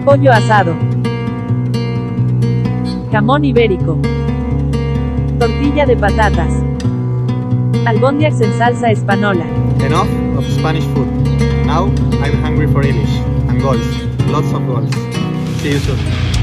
pollo asado, jamón ibérico, tortilla de patatas, albóndigas en salsa espanola. Enough of Spanish food. Now I'm hungry for English and goals. Lots of goals. See you soon.